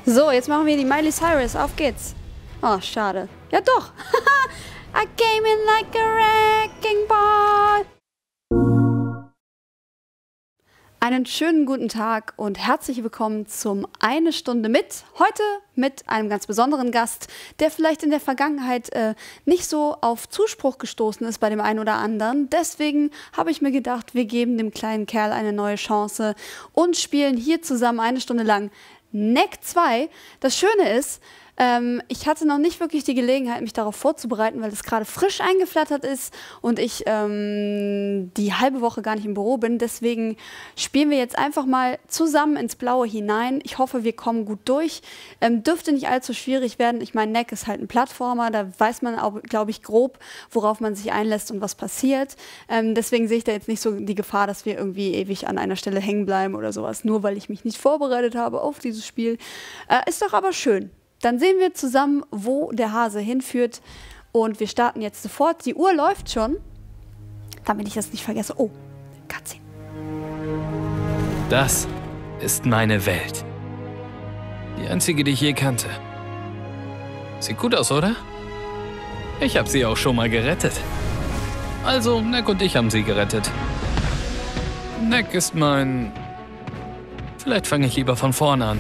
So, jetzt machen wir die Miley Cyrus. Auf geht's. Oh, schade. Ja, doch. I came in like a wrecking ball. Einen schönen guten Tag und herzlich willkommen zum Eine Stunde mit. Heute mit einem ganz besonderen Gast, der vielleicht in der Vergangenheit nicht so auf Zuspruch gestoßen ist bei dem einen oder anderen. Deswegen habe ich mir gedacht, wir geben dem kleinen Kerl eine neue Chance und spielen hier zusammen eine Stunde lang Neck 2. Das Schöne ist, ich hatte noch nicht wirklich die Gelegenheit, mich darauf vorzubereiten, weil es gerade frisch eingeflattert ist und ich die halbe Woche gar nicht im Büro bin. Deswegen spielen wir jetzt einfach mal zusammen ins Blaue hinein. Ich hoffe, wir kommen gut durch. Dürfte nicht allzu schwierig werden. Ich meine, Neck ist halt ein Plattformer. Da weiß man auch, glaube ich, grob, worauf man sich einlässt und was passiert. Deswegen sehe ich da jetzt nicht so die Gefahr, dass wir irgendwie ewig an einer Stelle hängen bleiben oder sowas. Nur weil ich mich nicht vorbereitet habe auf dieses Spiel. Ist doch aber schön. Dann sehen wir zusammen, wo der Hase hinführt. Und wir starten jetzt sofort. Die Uhr läuft schon, damit ich das nicht vergesse. Oh, Cutscene. Das ist meine Welt. Die einzige, die ich je kannte. Sieht gut aus, oder? Ich habe sie auch schon mal gerettet. Also, Neck und ich haben sie gerettet. Neck ist mein... Vielleicht fange ich lieber von vorne an.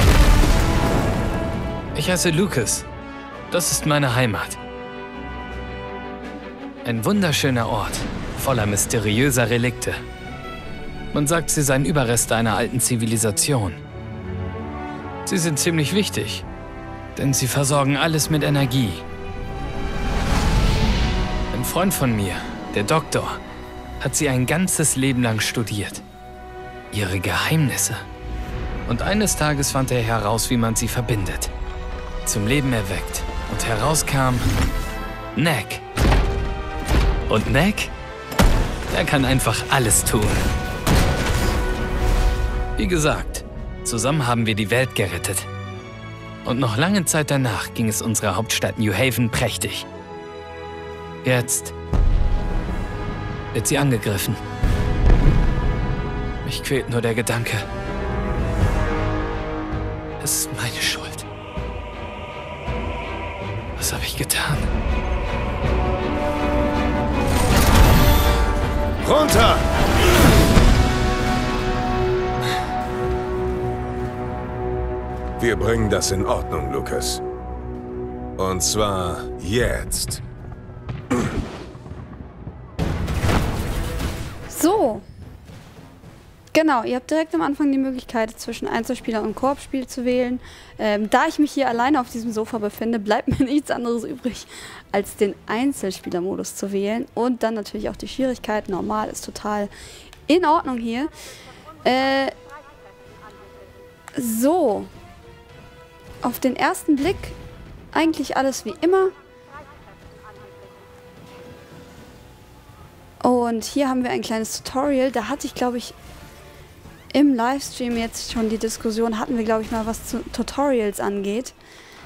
Ich heiße Lucas. Das ist meine Heimat. Ein wunderschöner Ort, voller mysteriöser Relikte. Man sagt, sie seien Überreste einer alten Zivilisation. Sie sind ziemlich wichtig, denn sie versorgen alles mit Energie. Ein Freund von mir, der Doktor, hat sie ein ganzes Leben lang studiert. Ihre Geheimnisse. Und eines Tages fand er heraus, wie man sie verbindet. Zum Leben erweckt. Und herauskam Neck. Und Neck, der kann einfach alles tun. Wie gesagt, zusammen haben wir die Welt gerettet. Und noch lange Zeit danach ging es unserer Hauptstadt New Haven prächtig. Jetzt wird sie angegriffen. Mich quält nur der Gedanke. Es ist meine Schuld. Was habe ich getan? Runter! Wir bringen das in Ordnung, Lucas. Und zwar jetzt. So. Genau, ihr habt direkt am Anfang die Möglichkeit, zwischen Einzelspieler und Koop-Spiel zu wählen. Da ich mich hier alleine auf diesem Sofa befinde, bleibt mir nichts anderes übrig, als den Einzelspieler-Modus zu wählen. Und dann natürlich auch die Schwierigkeit. Normal ist total in Ordnung hier. So. Auf den ersten Blick eigentlich alles wie immer. Und hier haben wir ein kleines Tutorial. Da hatte ich, glaube ich, im Livestream jetzt schon die Diskussion, hatten wir, glaube ich, mal, was zu Tutorials angeht.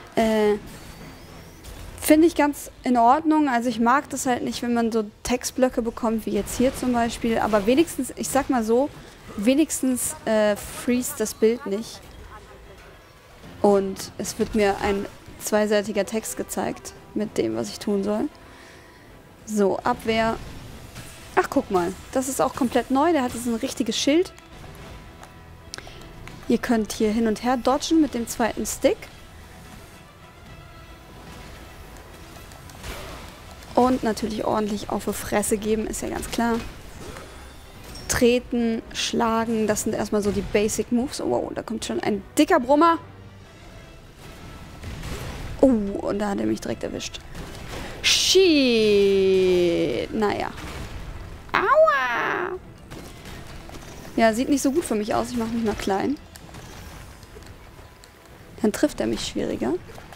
Finde ich ganz in Ordnung. Also ich mag das halt nicht, wenn man so Textblöcke bekommt, wie jetzt hier zum Beispiel. Aber wenigstens, ich sag mal so, wenigstens freeze das Bild nicht. Und es wird mir ein zweiseitiger Text gezeigt mit dem, was ich tun soll. So, Abwehr. Ach, guck mal. Das ist auch komplett neu. Der hat jetzt ein richtiges Schild. Ihr könnt hier hin und her dodgen mit dem zweiten Stick. Und natürlich ordentlich auf die Fresse geben, ist ja ganz klar. Treten, schlagen, das sind erstmal so die Basic Moves. Oh, wow, da kommt schon ein dicker Brummer. Oh, und da hat er mich direkt erwischt. Shit. Naja. Aua. Ja, sieht nicht so gut für mich aus. Ich mache mich mal klein. Dann trifft er mich schwieriger.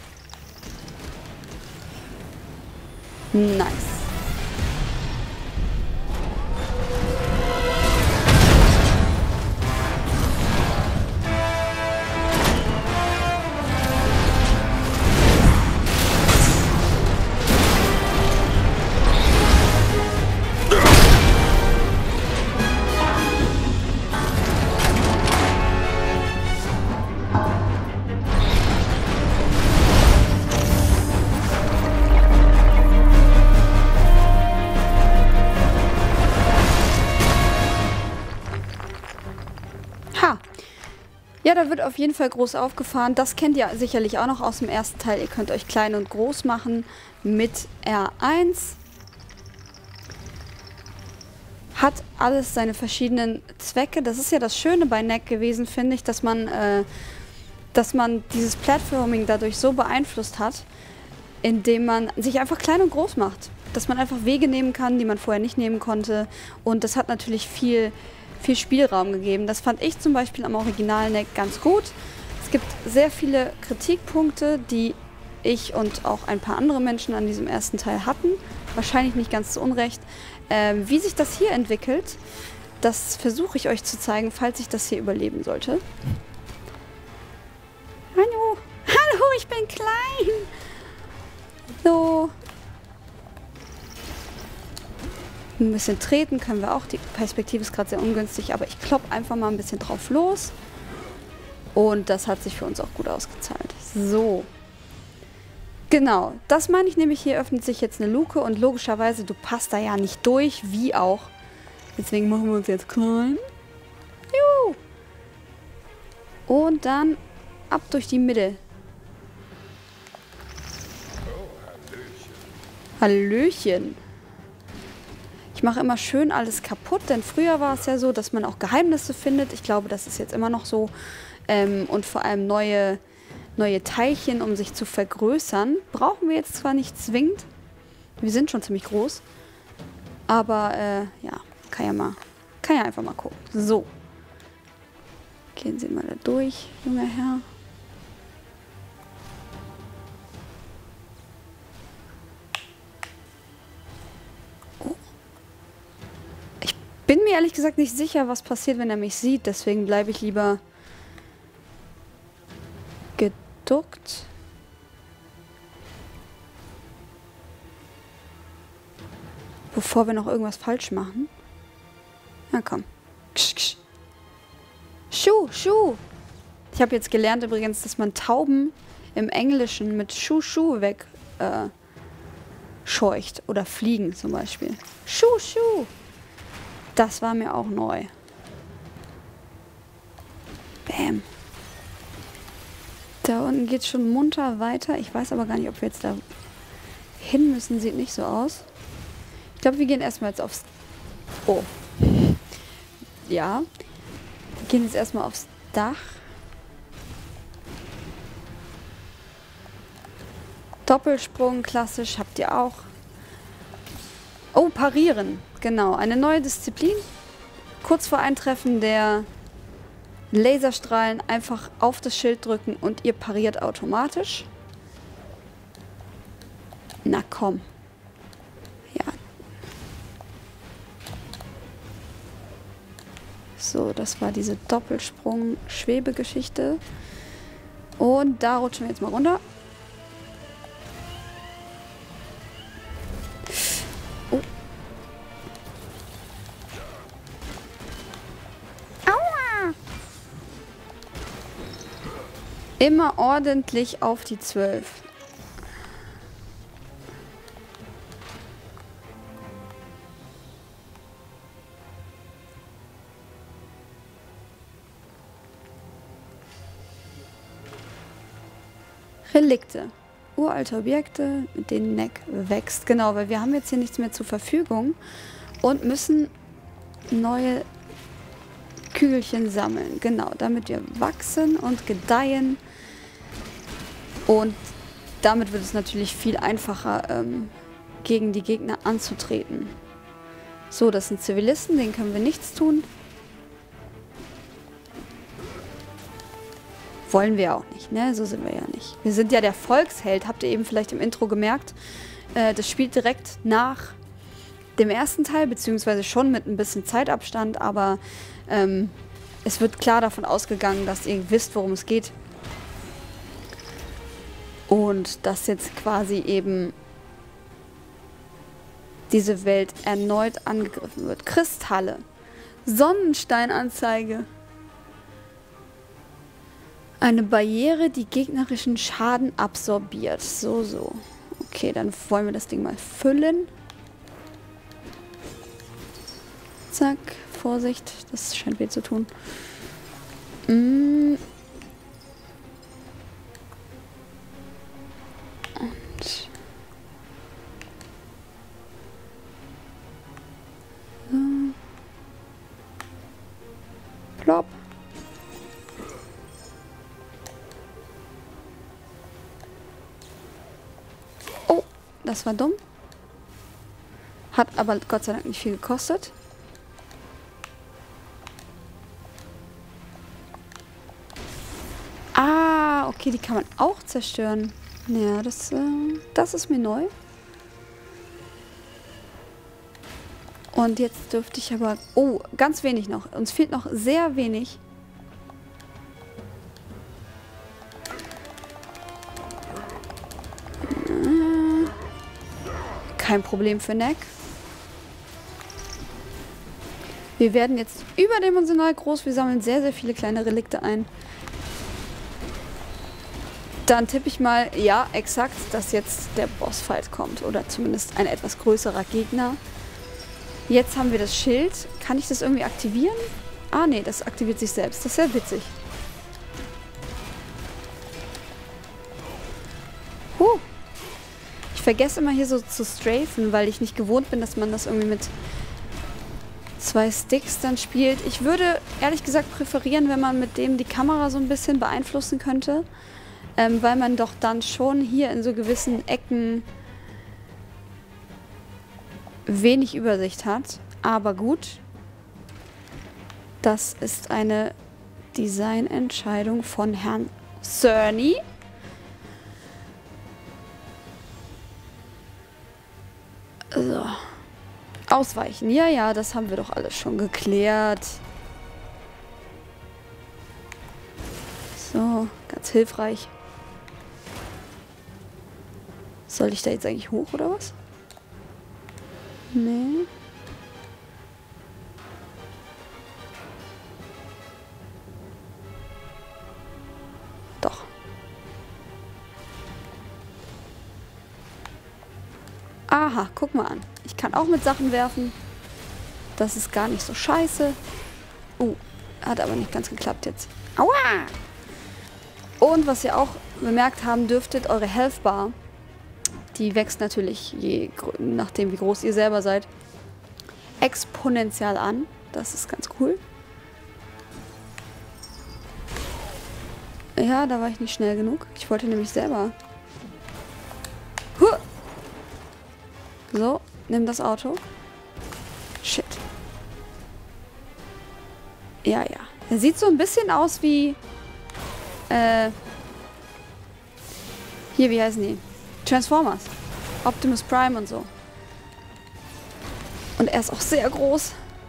Nice. Ja, da wird auf jeden Fall groß aufgefahren. Das kennt ihr sicherlich auch noch aus dem ersten Teil. Ihr könnt euch klein und groß machen mit R1. Hat alles seine verschiedenen Zwecke. Das ist ja das Schöne bei Neck gewesen, finde ich, dass man dieses Platforming dadurch so beeinflusst hat, indem man sich einfach klein und groß macht. Dass man einfach Wege nehmen kann, die man vorher nicht nehmen konnte. Und das hat natürlich viel Spielraum gegeben. Das fand ich zum Beispiel am Original Neck ganz gut. Es gibt sehr viele Kritikpunkte, die ich und auch ein paar andere Menschen an diesem ersten Teil hatten. Wahrscheinlich nicht ganz zu Unrecht. Wie sich das hier entwickelt, das versuche ich euch zu zeigen, falls ich das hier überleben sollte. Hallo, hallo, ich bin klein. So. Ein bisschen treten können wir auch. Die Perspektive ist gerade sehr ungünstig, aber ich kloppe einfach mal ein bisschen drauf los. Und das hat sich für uns auch gut ausgezahlt. So. Genau, das meine ich nämlich, hier öffnet sich jetzt eine Luke und logischerweise, du passt da ja nicht durch, wie auch. Deswegen machen wir uns jetzt klein. Juhu. Und dann ab durch die Mitte. Hallöchen. Ich mache immer schön alles kaputt, denn früher war es ja so, dass man auch Geheimnisse findet. Ich glaube, das ist jetzt immer noch so. Und vor allem neue Teilchen, um sich zu vergrößern. Brauchen wir jetzt zwar nicht zwingend. Wir sind schon ziemlich groß. Aber, ja, kann ja einfach mal gucken. So. Gehen Sie mal da durch, junger Herr. Oh. Ich bin mir ehrlich gesagt nicht sicher, was passiert, wenn er mich sieht. Deswegen bleibe ich lieber geduckt. Bevor wir noch irgendwas falsch machen. Na komm. Ksch, ksch. Schuh, Schuh. Ich habe jetzt gelernt übrigens, dass man Tauben im Englischen mit Schuh, Schuh weg scheucht. Oder fliegen zum Beispiel. Schuh, Schuh. Das war mir auch neu. Bäm. Da unten geht es schon munter weiter. Ich weiß aber gar nicht, ob wir jetzt da hin müssen. Sieht nicht so aus. Ich glaube, wir gehen erstmal jetzt aufs... Oh. Ja. Wir gehen jetzt erstmal aufs Dach. Doppelsprung, klassisch, habt ihr auch. Oh, parieren. Genau, eine neue Disziplin. Kurz vor Eintreffen der Laserstrahlen einfach auf das Schild drücken und ihr pariert automatisch. Na komm. Ja. So, das war diese Doppelsprung-Schwebegeschichte. Und da rutschen wir jetzt mal runter. Oh. Aua! Immer ordentlich auf die 12. Relikte. Uralte Objekte, mit denen Neck wächst. Genau, weil wir haben jetzt hier nichts mehr zur Verfügung und müssen neue Kügelchen sammeln. Genau, damit wir wachsen und gedeihen. Und damit wird es natürlich viel einfacher, gegen die Gegner anzutreten. So, das sind Zivilisten, denen können wir nichts tun. Wollen wir auch nicht, ne? So sind wir ja nicht. Wir sind ja der Volksheld, habt ihr eben vielleicht im Intro gemerkt. Das spielt direkt nach dem ersten Teil, beziehungsweise schon mit ein bisschen Zeitabstand, aber es wird klar davon ausgegangen, dass ihr wisst, worum es geht. Und dass jetzt quasi eben diese Welt erneut angegriffen wird. Kristalle. Sonnensteinanzeige. Eine Barriere, die gegnerischen Schaden absorbiert. So, so. Okay, dann wollen wir das Ding mal füllen. Zack, Vorsicht, das scheint weh zu tun. das war dumm. Hat aber Gott sei Dank nicht viel gekostet. Ah, okay, die kann man auch zerstören. Ja, das ist mir neu. Und jetzt dürfte ich aber... Oh, ganz wenig noch. Uns fehlt noch sehr wenig. Kein Problem für Neck. Wir werden jetzt überdimensional groß. Wir sammeln sehr, sehr viele kleine Relikte ein. Dann tippe ich mal, ja, exakt, dass jetzt der Bossfight kommt. Oder zumindest ein etwas größerer Gegner. Jetzt haben wir das Schild. Kann ich das irgendwie aktivieren? Ah, nee, das aktiviert sich selbst. Das ist sehr witzig. Ich vergesse immer hier so zu strafen, weil ich nicht gewohnt bin, dass man das irgendwie mit 2 Sticks dann spielt. Ich würde ehrlich gesagt präferieren, wenn man mit dem die Kamera so ein bisschen beeinflussen könnte. Weil man doch dann schon hier in so gewissen Ecken wenig Übersicht hat. Aber gut. Das ist eine Designentscheidung von Herrn Cerny. So. Ausweichen. Ja, ja, das haben wir doch alles schon geklärt. So, ganz hilfreich. Soll ich da jetzt eigentlich hoch, oder was? Nee. Doch. Aha, guck mal an. Ich kann auch mit Sachen werfen. Das ist gar nicht so scheiße. Hat aber nicht ganz geklappt jetzt. Aua! Und was ihr auch bemerkt haben dürftet, eure Health Bar, die wächst natürlich, je nachdem wie groß ihr selber seid, exponentiell an. Das ist ganz cool. Ja, da war ich nicht schnell genug. Ich wollte nämlich selber... So, nimm das Auto. Shit. Ja, ja. Er sieht so ein bisschen aus wie... Hier, wie heißen die? Transformers. Optimus Prime und so. Und er ist auch sehr groß.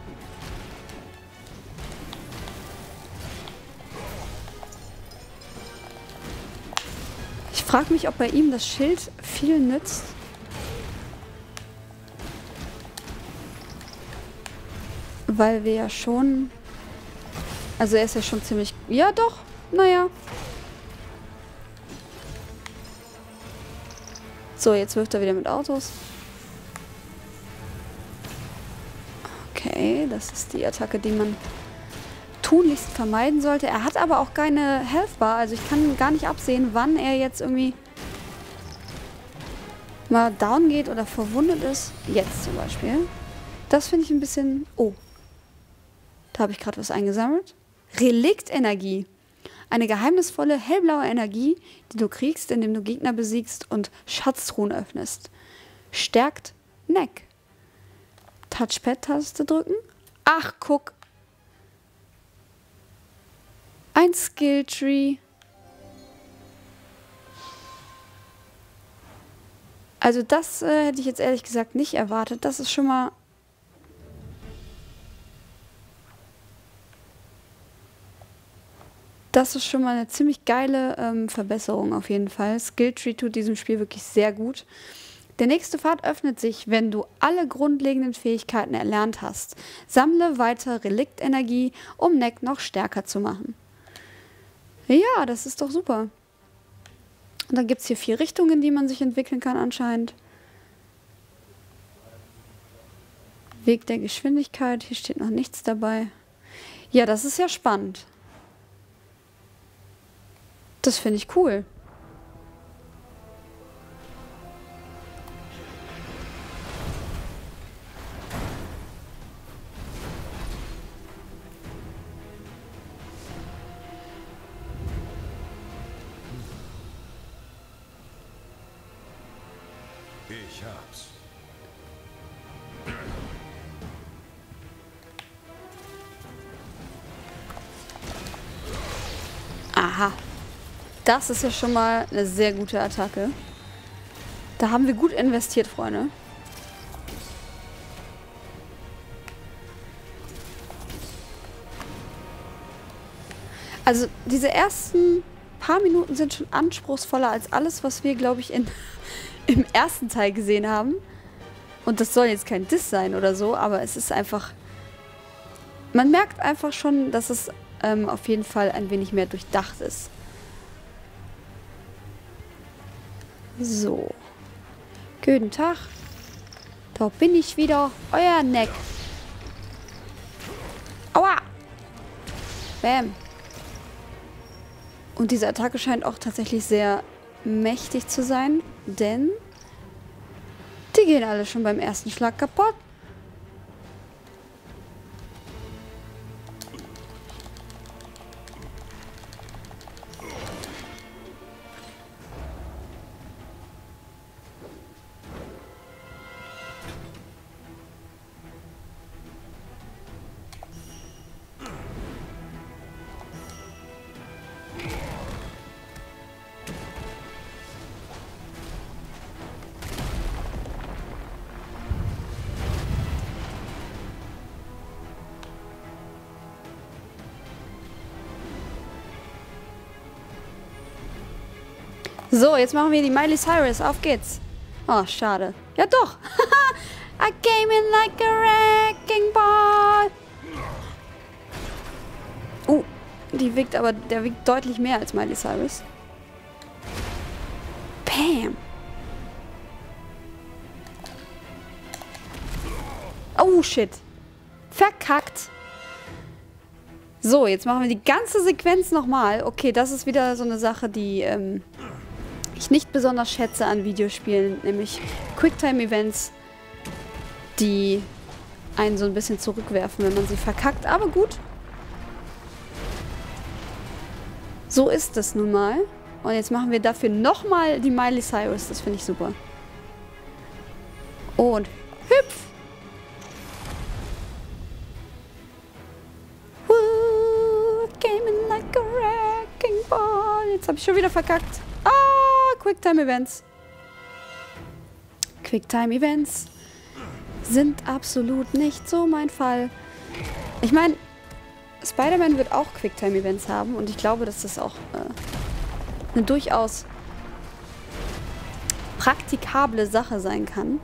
Ich frage mich, ob bei ihm das Schild viel nützt. Weil wir ja schon... Also er ist ja schon ziemlich... Ja, doch. Naja. So, jetzt wirft er wieder mit Autos. Okay, das ist die Attacke, die man tunlichst vermeiden sollte. Er hat aber auch keine Health Bar, also ich kann gar nicht absehen, wann er jetzt irgendwie mal down geht oder verwundet ist. Jetzt zum Beispiel. Das finde ich ein bisschen... Oh. Da habe ich gerade was eingesammelt. Reliktenergie. Eine geheimnisvolle, hellblaue Energie, die du kriegst, indem du Gegner besiegst und Schatztruhen öffnest. Stärkt Neck. Touchpad-Taste drücken. Ach, guck. Ein Skilltree. Also das hätte ich jetzt ehrlich gesagt nicht erwartet. Das ist schon mal... Das ist schon mal eine ziemlich geile Verbesserung auf jeden Fall. Skilltree tut diesem Spiel wirklich sehr gut. Der nächste Pfad öffnet sich, wenn du alle grundlegenden Fähigkeiten erlernt hast. Sammle weiter Reliktenergie, um Neck noch stärker zu machen. Ja, das ist doch super. Und dann gibt es hier 4 Richtungen, die man sich entwickeln kann anscheinend. Weg der Geschwindigkeit, hier steht noch nichts dabei. Ja, das ist ja spannend. Das finde ich cool. Ich hab's. Aha. Das ist ja schon mal eine sehr gute Attacke. Da haben wir gut investiert, Freunde. Also diese ersten paar Minuten sind schon anspruchsvoller als alles, was wir, glaube ich, im ersten Teil gesehen haben. Und das soll jetzt kein Diss sein oder so, aber es ist einfach... Man merkt einfach schon, dass es auf jeden Fall ein wenig mehr durchdacht ist. So. Guten Tag. Da bin ich wieder. Euer Neck. Aua! Bam. Und diese Attacke scheint auch tatsächlich sehr mächtig zu sein, denn die gehen alle schon beim ersten Schlag kaputt. So, jetzt machen wir die Miley Cyrus. Auf geht's. Oh, schade. Ja, doch. I came in like a wrecking ball. Die wiegt aber, der wiegt deutlich mehr als Miley Cyrus. Bam. Oh, shit. Verkackt. So, jetzt machen wir die ganze Sequenz nochmal. Okay, das ist wieder so eine Sache, die ich nicht besonders schätze an Videospielen, nämlich Quicktime-Events, die einen so ein bisschen zurückwerfen, wenn man sie verkackt. Aber gut. So ist es nun mal. Und jetzt machen wir dafür nochmal die Miley Cyrus. Das finde ich super. Und hüpf! Woo, came in like a wrecking ball. Jetzt habe ich schon wieder verkackt. Quicktime-Events. Quicktime-Events sind absolut nicht so mein Fall. Ich meine, Spider-Man wird auch Quicktime-Events haben und ich glaube, dass das auch eine durchaus praktikable Sache sein kann.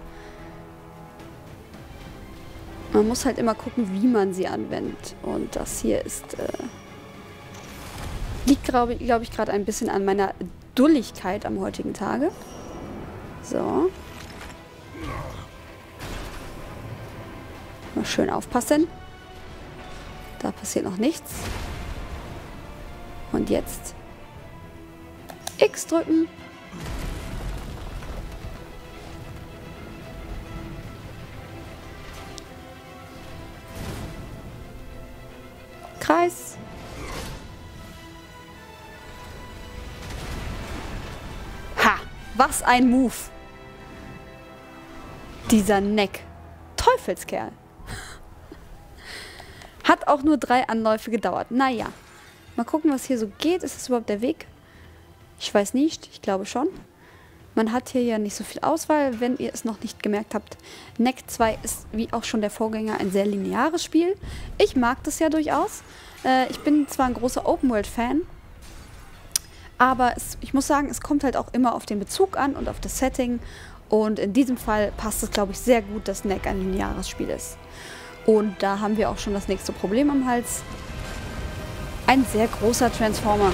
Man muss halt immer gucken, wie man sie anwendet. Und das hier ist liegt, glaube ich, gerade ein bisschen an meiner Dulligkeit am heutigen Tage. So. Mal schön aufpassen. Da passiert noch nichts. Und jetzt X drücken. Kreis. Was ein Move. Dieser Neck. Teufelskerl. Hat auch nur 3 Anläufe gedauert. Naja. Mal gucken, was hier so geht. Ist das überhaupt der Weg? Ich weiß nicht. Ich glaube schon. Man hat hier ja nicht so viel Auswahl, wenn ihr es noch nicht gemerkt habt. Neck 2 ist, wie auch schon der Vorgänger, ein sehr lineares Spiel. Ich mag das ja durchaus. Ich bin zwar ein großer Open-World-Fan, aber ich muss sagen, es kommt halt auch immer auf den Bezug an und auf das Setting. Und in diesem Fall passt es, glaube ich, sehr gut, dass Neck ein lineares Spiel ist. Und da haben wir auch schon das nächste Problem am Hals. Ein sehr großer Transformer.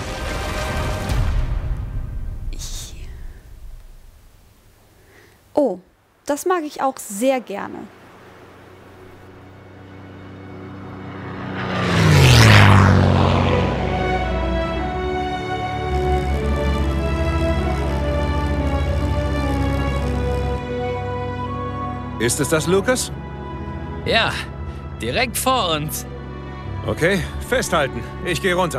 Oh, das mag ich auch sehr gerne. Ist es das, Lucas? Ja, direkt vor uns. Okay, festhalten. Ich gehe runter.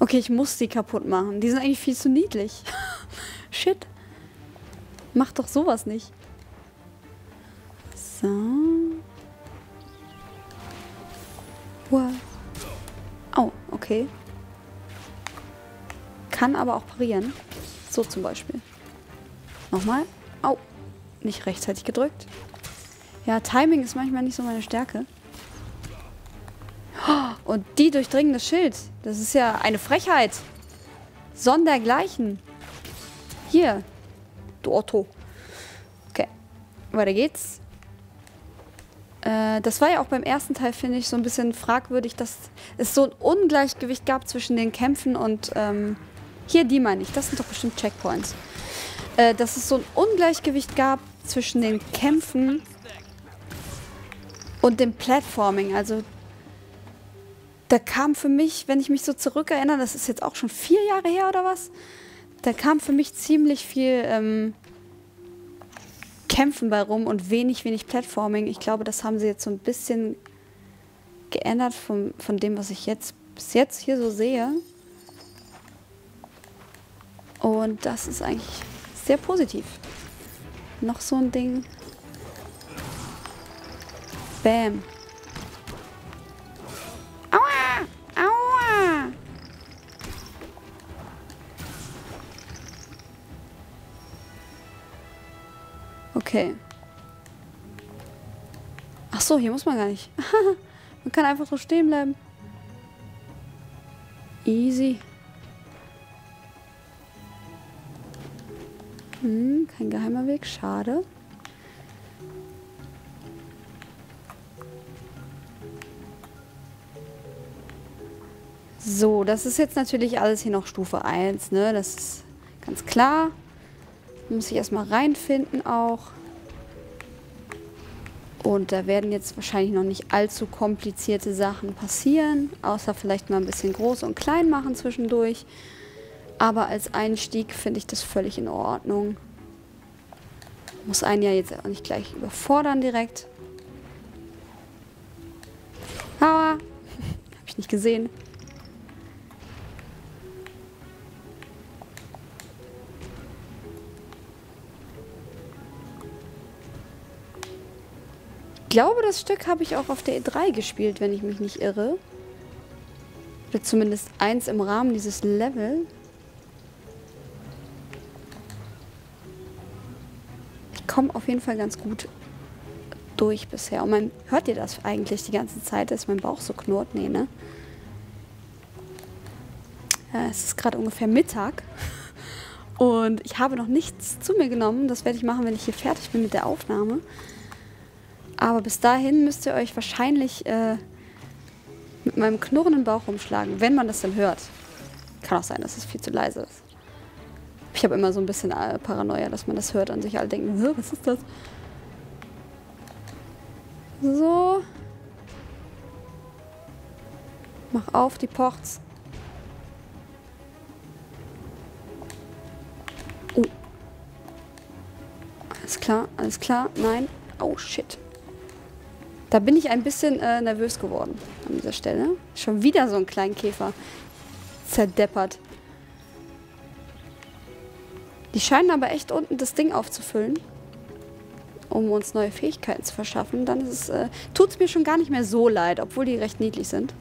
Okay, ich muss die kaputt machen. Die sind eigentlich viel zu niedlich. Shit. Mach doch sowas nicht. So. Wow. Oh, okay. Kann aber auch parieren. So zum Beispiel. Nochmal. Au. Nicht rechtzeitig gedrückt. Ja, Timing ist manchmal nicht so meine Stärke. Und die durchdringen das Schild. Das ist ja eine Frechheit. Sondergleichen. Hier. Du Otto. Okay. Weiter geht's. Das war ja auch beim ersten Teil, finde ich, so ein bisschen fragwürdig, dass es so ein Ungleichgewicht gab zwischen den Kämpfen und hier, die meine ich. Das sind doch bestimmt Checkpoints. Dass es so ein Ungleichgewicht gab zwischen den Kämpfen und dem Platforming. Also da kam für mich, wenn ich mich so zurückerinnere, das ist jetzt auch schon 4 Jahre her oder was, da kam für mich ziemlich viel Kämpfen bei rum und wenig Platforming. Ich glaube, das haben sie jetzt so ein bisschen geändert von dem, was ich jetzt bis jetzt hier so sehe. Und das ist eigentlich sehr positiv. Noch so ein Ding. Bam. Aua! Aua! Okay. Ach so, hier muss man gar nicht. Man kann einfach so stehen bleiben. Easy. Kein geheimer Weg, schade. So, das ist jetzt natürlich alles hier noch Stufe 1, ne? Das ist ganz klar. Muss ich erstmal reinfinden auch. Und da werden jetzt wahrscheinlich noch nicht allzu komplizierte Sachen passieren. Außer vielleicht mal ein bisschen groß und klein machen zwischendurch. Aber als Einstieg finde ich das völlig in Ordnung. Muss einen ja jetzt auch nicht gleich überfordern direkt. Aua! Hab ich nicht gesehen. Ich glaube, das Stück habe ich auch auf der E3 gespielt, wenn ich mich nicht irre. Oder zumindest eins im Rahmen dieses Level. Ich komme auf jeden Fall ganz gut durch bisher. Und hört ihr das eigentlich die ganze Zeit, dass mein Bauch so knurrt? Nee, ne? Es ist gerade ungefähr Mittag. Und ich habe noch nichts zu mir genommen. Das werde ich machen, wenn ich hier fertig bin mit der Aufnahme. Aber bis dahin müsst ihr euch wahrscheinlich mit meinem knurrenden Bauch rumschlagen, wenn man das dann hört. Kann auch sein, dass es viel zu leise ist. Ich habe immer so ein bisschen Paranoia, dass man das hört und sich alle denken, was ist das? So. Mach auf, die pocht's. Oh. Alles klar, alles klar. Nein. Oh, shit. Da bin ich ein bisschen nervös geworden an dieser Stelle. Schon wieder so ein kleinen Käfer. Zerdeppert. Die scheinen aber echt unten das Ding aufzufüllen, um uns neue Fähigkeiten zu verschaffen. Dann tut es mir schon gar nicht mehr so leid, obwohl die recht niedlich sind.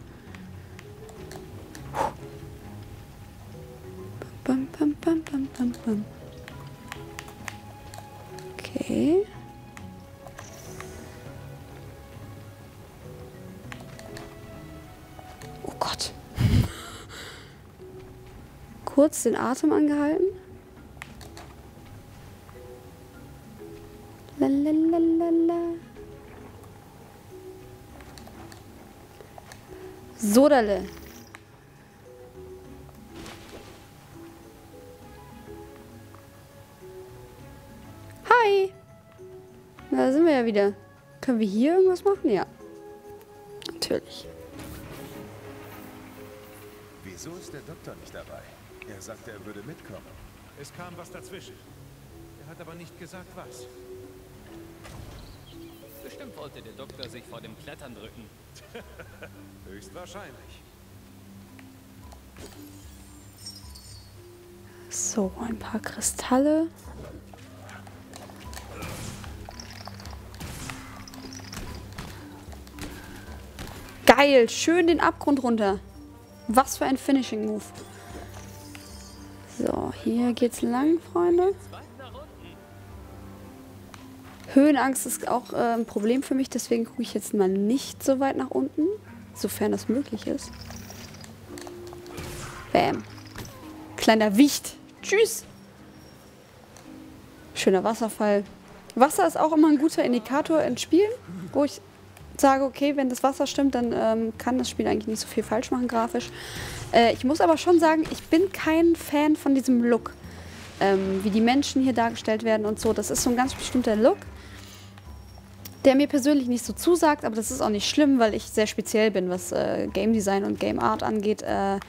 Bam, bam, bam, bam, bam, bam. Okay. Oh Gott. Kurz den Atem angehalten. Lalalala. Sodale. Hi. Na, da sind wir ja wieder. Können wir hier irgendwas machen? Ja. Natürlich. Wieso ist der Doktor nicht dabei? Er sagte, er würde mitkommen. Es kam was dazwischen. Er hat aber nicht gesagt, was. Bestimmt wollte der Doktor sich vor dem Klettern drücken. Höchstwahrscheinlich. So, ein paar Kristalle. Geil, schön den Abgrund runter. Was für ein Finishing-Move. So, hier geht's lang, Freunde. Höhenangst ist auch ein Problem für mich, deswegen gucke ich jetzt mal nicht so weit nach unten, sofern das möglich ist. Bam. Kleiner Wicht. Tschüss. Schöner Wasserfall. Wasser ist auch immer ein guter Indikator in Spielen, wo ich sage, okay, wenn das Wasser stimmt, dann kann das Spiel eigentlich nicht so viel falsch machen grafisch. Ich muss aber schon sagen, ich bin kein Fan von diesem Look. Wie die Menschen hier dargestellt werden und so. Das ist so ein ganz bestimmter Look, der mir persönlich nicht so zusagt, aber das ist auch nicht schlimm, weil ich sehr speziell bin, was Game Design und Game Art angeht.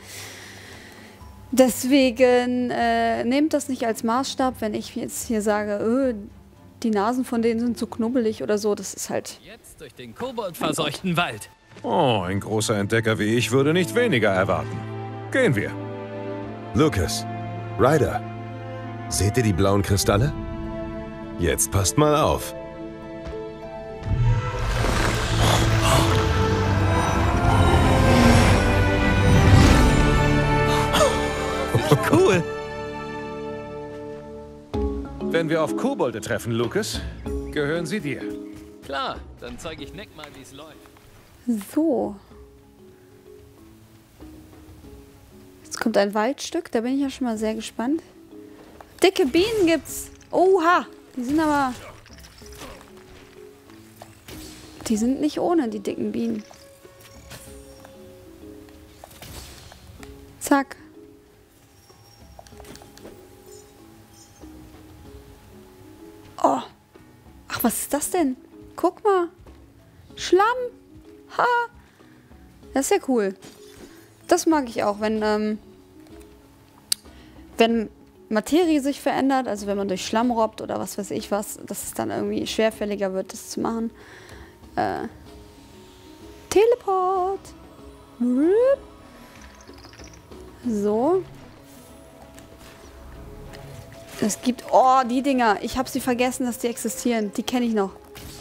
Deswegen nehmt das nicht als Maßstab, wenn ich jetzt hier sage, die Nasen von denen sind so knubbelig oder so. Das ist halt... Jetzt durch den koboldverseuchten Wald. Oh, ein großer Entdecker wie ich würde nicht weniger erwarten. Gehen wir. Lucas, Ryder, seht ihr die blauen Kristalle? Jetzt passt mal auf. Cool. Wenn wir auf Kobolde treffen, Lucas, gehören sie dir. Klar, dann zeige ich Nick mal, wie es läuft. So. Jetzt kommt ein Waldstück, da bin ich ja schon mal sehr gespannt. Dicke Bienen gibt's. Oha, die sind aber... Die sind nicht ohne, die dicken Bienen. Zack. Oh. Ach, was ist das denn? Guck mal. Schlamm. Ha. Das ist ja cool. Das mag ich auch, wenn Materie sich verändert, also wenn man durch Schlamm robbt oder was weiß ich was, dass es dann irgendwie schwerfälliger wird, das zu machen. Teleport. So. Es gibt... Oh, die Dinger. Ich habe sie vergessen, dass die existieren. Die kenne ich noch.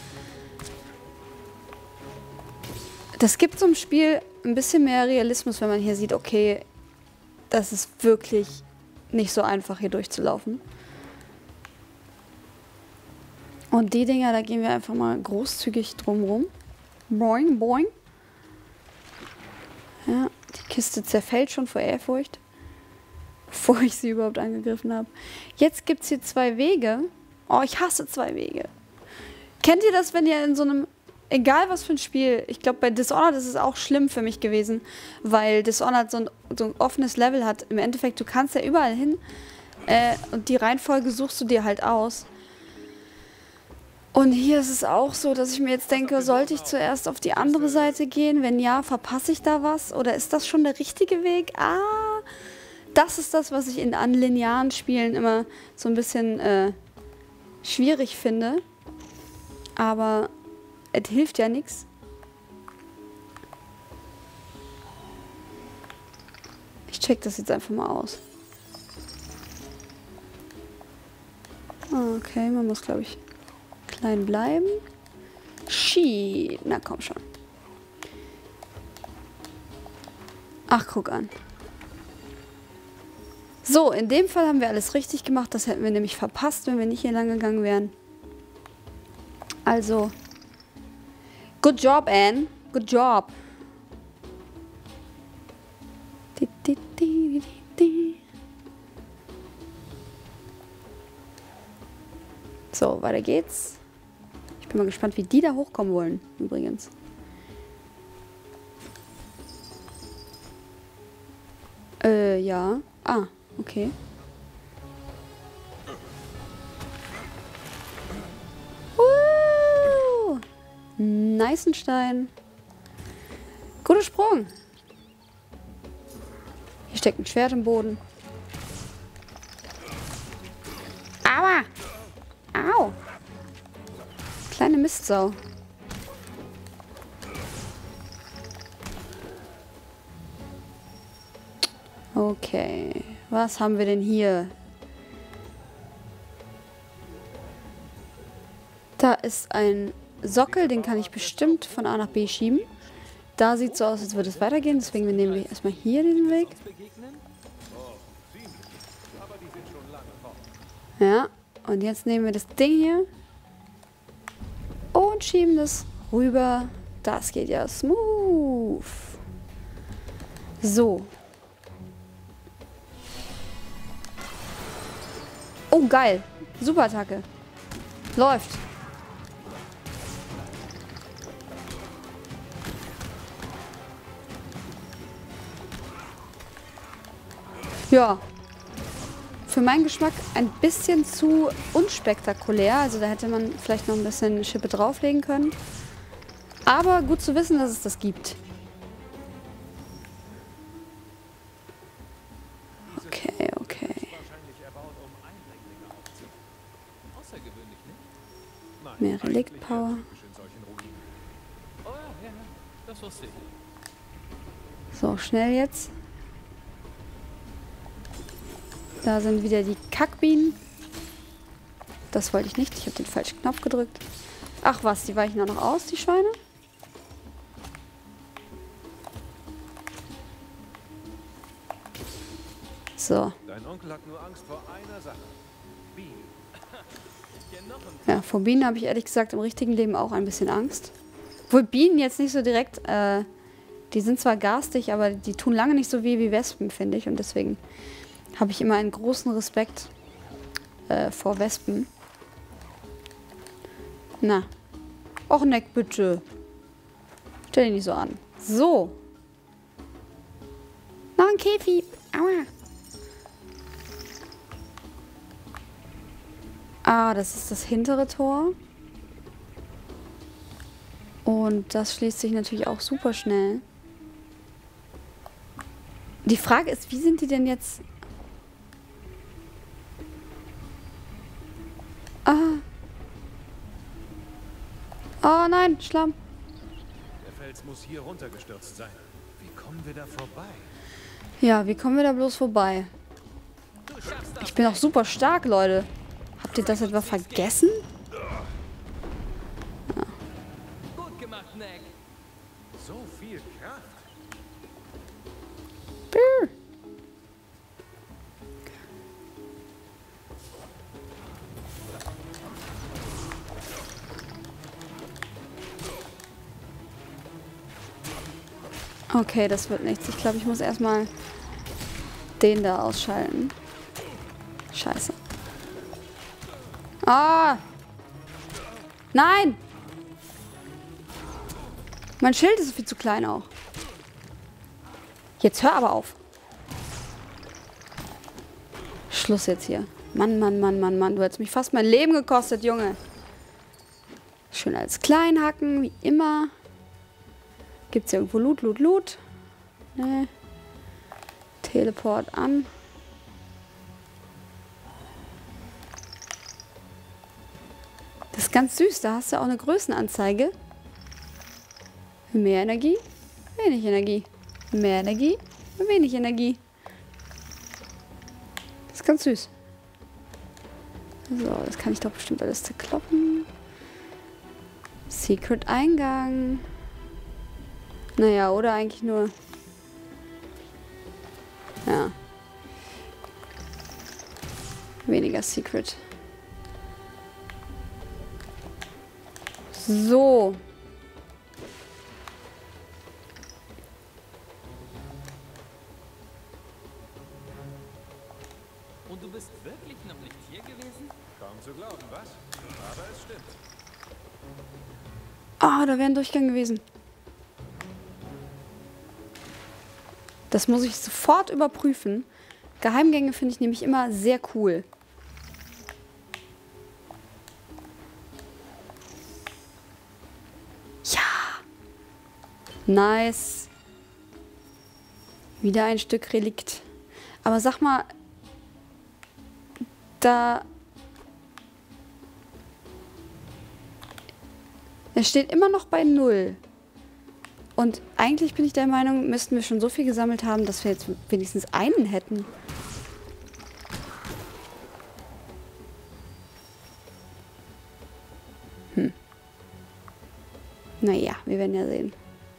Das gibt so im Spiel ein bisschen mehr Realismus, wenn man hier sieht, okay, das ist wirklich nicht so einfach, hier durchzulaufen. Und die Dinger, da gehen wir einfach mal großzügig drumrum. Boing, boing. Ja, die Kiste zerfällt schon vor Ehrfurcht. Bevor ich sie überhaupt angegriffen habe. Jetzt gibt es hier 2 Wege. Oh, ich hasse 2 Wege. Kennt ihr das, wenn ihr in so einem... Egal was für ein Spiel. Ich glaube, bei Dishonored ist es auch schlimm für mich gewesen. Weil Dishonored so ein offenes Level hat. Im Endeffekt, du kannst ja überall hin. Und die Reihenfolge suchst du dir halt aus. Und hier ist es auch so, dass ich mir jetzt denke, sollte ich zuerst auf die andere Seite gehen? Wenn ja, verpasse ich da was? Oder ist das schon der richtige Weg? Das ist das, was ich in linearen Spielen immer so ein bisschen schwierig finde. Aber es hilft ja nichts. Ich check das jetzt einfach mal aus. Okay, man muss, glaube ich, klein bleiben. Shit. Na komm schon. Ach, guck an. So, in dem Fall haben wir alles richtig gemacht. Das hätten wir nämlich verpasst, wenn wir nicht hier lang gegangen wären. Also, good job, Anne. Good job. So, weiter geht's. Ich bin mal gespannt, wie die da hochkommen wollen, übrigens. Ja. Ah, okay. Neißenstein. Guter Sprung. Hier steckt ein Schwert im Boden. Aua! Au! Kleine Mistsau. Okay. Was haben wir denn hier? Da ist ein Sockel, den kann ich bestimmt von A nach B schieben. Da sieht es so aus, als würde es weitergehen. Deswegen nehmen wir erstmal hier den Weg. Ja, und jetzt nehmen wir das Ding hier und schieben das rüber. Das geht ja smooth. So. Oh, geil. Super Attacke. Läuft. Ja. Für meinen Geschmack ein bisschen zu unspektakulär. Also da hätte man vielleicht noch ein bisschen Schippe drauflegen können. Aber gut zu wissen, dass es das gibt. Okay, okay. Mehr Relikt-Power. So, schnell jetzt. Da sind wieder die Kackbienen. Das wollte ich nicht. Ich habe den falschen Knopf gedrückt. Ach was, die weichen auch noch aus, die Schweine. So. Dein Onkel hat nur Angst vor einer Sache. Bienen. Ja, vor Bienen habe ich ehrlich gesagt im richtigen Leben auch ein bisschen Angst. Obwohl Bienen jetzt nicht so direkt, die sind zwar garstig, aber die tun lange nicht so weh wie Wespen, finde ich. Und deswegen habe ich immer einen großen Respekt vor Wespen. Na. Och, Neck, bitte. Stell dich nicht so an. So. Noch ein Käfig. Aua. Ah, das ist das hintere Tor. Und das schließt sich natürlich auch super schnell. Die Frage ist, wie sind die denn jetzt... Ah. Oh nein, Schlamm. Der Fels muss hier runtergestürzt sein. Wie kommen wir da vorbei? Ja, wie kommen wir da bloß vorbei? Ich bin auch super stark, Leute. Habt ihr das etwa vergessen? Ja. Gut gemacht, Neck. So viel Kraft. Brr. Okay, das wird nichts. Ich glaube, ich muss erstmal den da ausschalten. Scheiße. Ah! Nein! Mein Schild ist viel zu klein auch. Jetzt hör aber auf. Schluss jetzt hier. Mann, Mann, Mann, Mann, Mann. Du hättest mich fast mein Leben gekostet, Junge. Schön als Kleinhacken, wie immer. Gibt's hier irgendwo Loot, Loot, Loot? Nee. Teleport an. Das ist ganz süß. Da hast du auch eine Größenanzeige. Mehr Energie, wenig Energie. Mehr Energie, wenig Energie. Das ist ganz süß. So, das kann ich doch bestimmt alles zerkloppen. Secret Eingang. Naja, oder eigentlich nur... Ja. Weniger Secret. So. Und du bist wirklich noch nicht hier gewesen? Kaum zu glauben, was? Aber es stimmt. Ah, da wäre ein Durchgang gewesen. Das muss ich sofort überprüfen. Geheimgänge finde ich nämlich immer sehr cool. Ja. Nice. Wieder ein Stück Relikt. Aber sag mal, da... Es steht immer noch bei 0. Und eigentlich bin ich der Meinung, müssten wir schon so viel gesammelt haben, dass wir jetzt wenigstens einen hätten. Naja, wir werden ja sehen.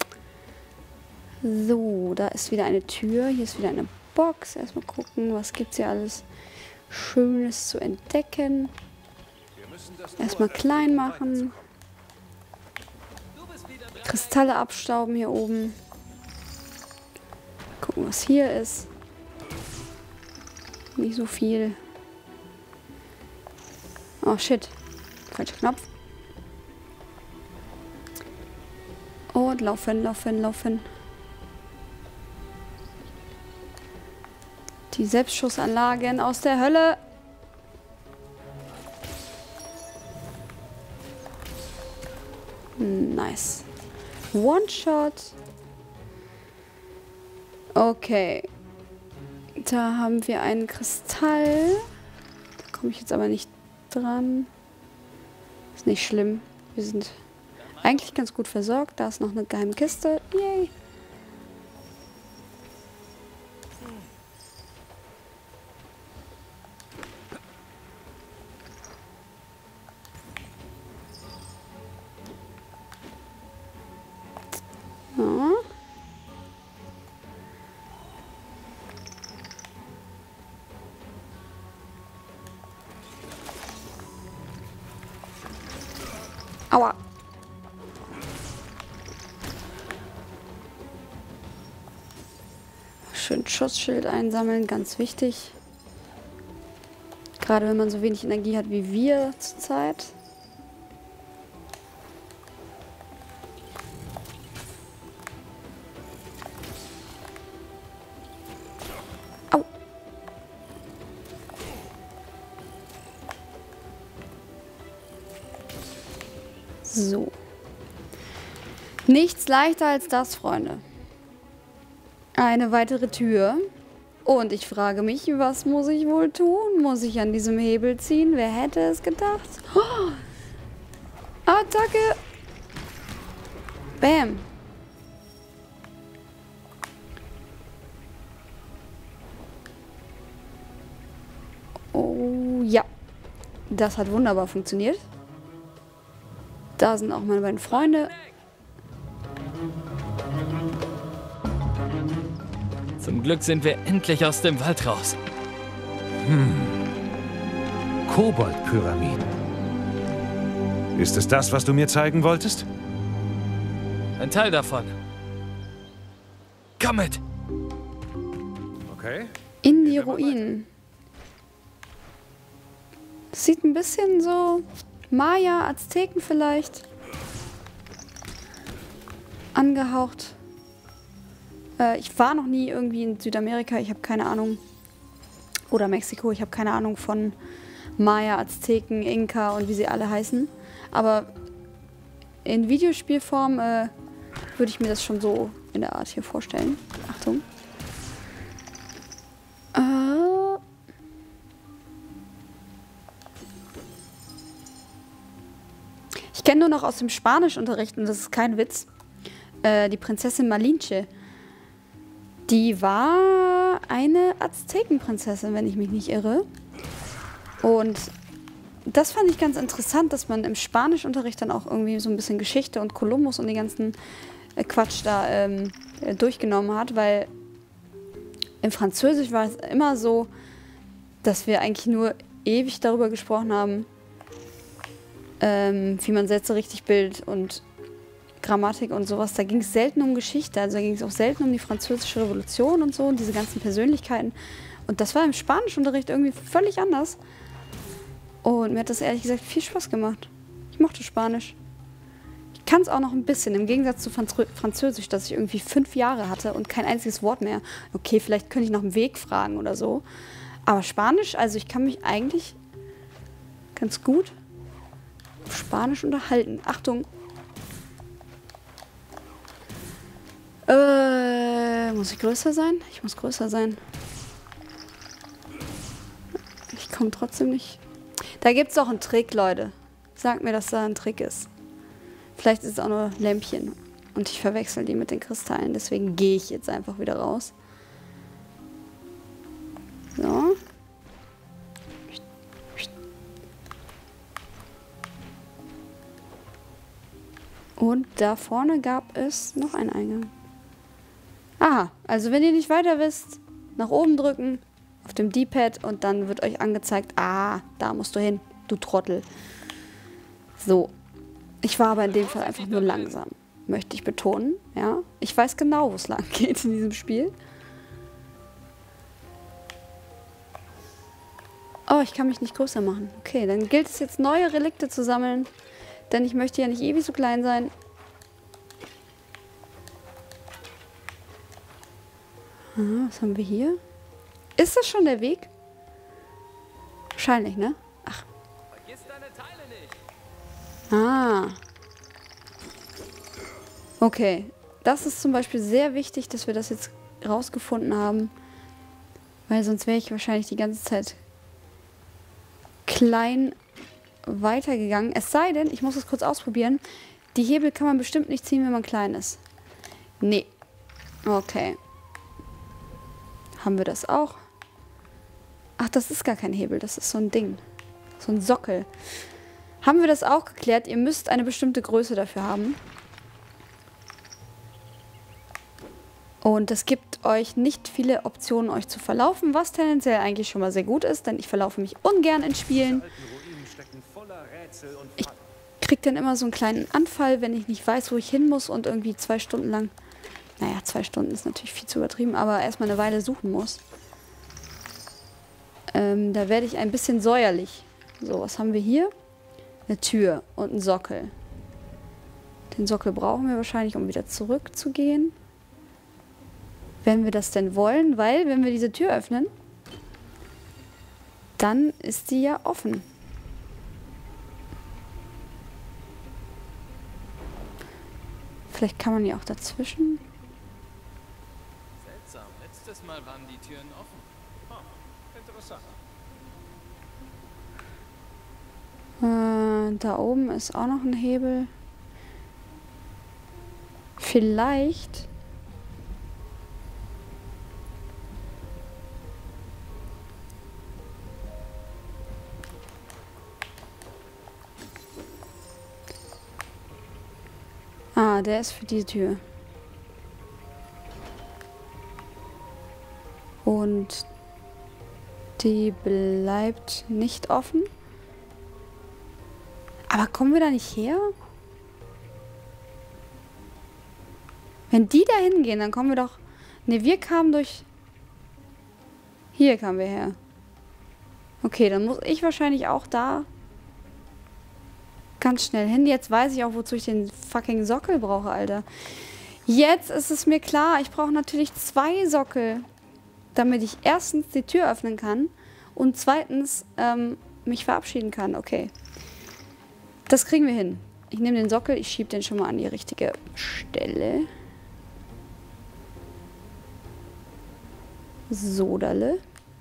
So, da ist wieder eine Tür. Hier ist wieder eine Box. Erstmal gucken, was gibt es hier alles Schönes zu entdecken. Erstmal klein machen. Kristalle abstauben hier oben. Gucken, was hier ist. Nicht so viel. Oh shit. Falscher Knopf. Und laufen, laufen, laufen. Die Selbstschussanlagen aus der Hölle. Nice. One-Shot. Okay. Da haben wir einen Kristall. Da komme ich jetzt aber nicht dran. Ist nicht schlimm. Wir sind eigentlich ganz gut versorgt. Da ist noch eine geheime Kiste. Yay. Ja. Aua. Schön Schutzschild einsammeln, ganz wichtig. Gerade wenn man so wenig Energie hat wie wir zurzeit. Au. So. Nichts leichter als das, Freunde. Eine weitere Tür. Und ich frage mich, was muss ich wohl tun? Muss ich an diesem Hebel ziehen? Wer hätte es gedacht? Oh! Attacke! Bam! Oh ja. Das hat wunderbar funktioniert. Da sind auch meine beiden Freunde. Zum Glück sind wir endlich aus dem Wald raus. Koboldpyramiden. Ist es das, was du mir zeigen wolltest? Ein Teil davon. Komm mit! Okay. In die Ruinen. Sieht ein bisschen so Maya, Azteken vielleicht angehaucht. Ich war noch nie irgendwie in Südamerika, ich habe keine Ahnung. Oder Mexiko, ich habe keine Ahnung von Maya, Azteken, Inka und wie sie alle heißen. Aber in Videospielform würde ich mir das schon so in der Art hier vorstellen. Achtung. Ich kenne nur noch aus dem Spanischunterricht, und das ist kein Witz, die Prinzessin Malinche. Die war eine Aztekenprinzessin, wenn ich mich nicht irre. Und das fand ich ganz interessant, dass man im Spanischunterricht dann auch irgendwie so ein bisschen Geschichte und Kolumbus und den ganzen Quatsch da durchgenommen hat, weil im Französisch war es immer so, dass wir eigentlich nur ewig darüber gesprochen haben, wie man Sätze richtig bildet und Grammatik und sowas. Da ging es selten um Geschichte, also da ging es auch selten um die Französische Revolution und so und diese ganzen Persönlichkeiten. Und das war im Spanischunterricht irgendwie völlig anders. Und mir hat das ehrlich gesagt viel Spaß gemacht. Ich mochte Spanisch. Ich kann es auch noch ein bisschen, im Gegensatz zu Französisch, dass ich irgendwie 5 Jahre hatte und kein einziges Wort mehr. Okay, vielleicht könnte ich noch einen Weg fragen oder so. Aber Spanisch, also ich kann mich eigentlich ganz gut auf Spanisch unterhalten. Achtung! Muss ich größer sein? Ich muss größer sein. Ich komme trotzdem nicht. Da gibt es auch einen Trick, Leute. Sagt mir, dass da ein Trick ist. Vielleicht ist es auch nur Lämpchen. Und ich verwechsel die mit den Kristallen. Deswegen gehe ich jetzt einfach wieder raus. So. Und da vorne gab es noch einen Eingang. Aha, also wenn ihr nicht weiter wisst, nach oben drücken, auf dem D-Pad und dann wird euch angezeigt, da musst du hin, du Trottel. So. Ich war aber in dem Fall einfach nur langsam, möchte ich betonen. Ja, ich weiß genau, wo es lang geht in diesem Spiel. Oh, ich kann mich nicht größer machen. Okay, dann gilt es jetzt, neue Relikte zu sammeln. Denn ich möchte ja nicht ewig so klein sein. Ah, was haben wir hier? Ist das schon der Weg? Wahrscheinlich, ne? Ach. Vergiss deine Teile nicht. Ah. Okay. Das ist zum Beispiel sehr wichtig, dass wir das jetzt rausgefunden haben. Weil sonst wäre ich wahrscheinlich die ganze Zeit klein weitergegangen. Es sei denn, ich muss es kurz ausprobieren. Die Hebel kann man bestimmt nicht ziehen, wenn man klein ist. Nee. Okay. Haben wir das auch? Ach, das ist gar kein Hebel. Das ist so ein Ding. So ein Sockel. Haben wir das auch geklärt? Ihr müsst eine bestimmte Größe dafür haben. Und es gibt euch nicht viele Optionen, euch zu verlaufen, was tendenziell eigentlich schon mal sehr gut ist, denn ich verlaufe mich ungern in Spielen. Ich kriege dann immer so einen kleinen Anfall, wenn ich nicht weiß, wo ich hin muss und irgendwie 2 Stunden lang, naja, 2 Stunden ist natürlich viel zu übertrieben, aber erstmal eine Weile suchen muss. Da werde ich ein bisschen säuerlich. So, was haben wir hier? Eine Tür und ein Sockel. Den Sockel brauchen wir wahrscheinlich, um wieder zurückzugehen. Wenn wir das denn wollen, weil wenn wir diese Tür öffnen, dann ist die ja offen. Vielleicht kann man ja auch dazwischen. Seltsam, letztes Mal waren die Türen offen. Interessant. Da oben ist auch noch ein Hebel. Vielleicht. Ah, der ist für die Tür. Und die bleibt nicht offen. Aber kommen wir da nicht her? Wenn die da hingehen, dann kommen wir doch... Ne, wir kamen durch... Hier kamen wir her. Okay, dann muss ich wahrscheinlich auch da ganz schnell hin. Jetzt weiß ich auch, wozu ich den fucking Sockel brauche, Alter. Jetzt ist es mir klar, ich brauche natürlich 2 Sockel, damit ich erstens die Tür öffnen kann und zweitens mich verabschieden kann. Okay. Das kriegen wir hin. Ich nehme den Sockel, ich schiebe den schon mal an die richtige Stelle. Sodale.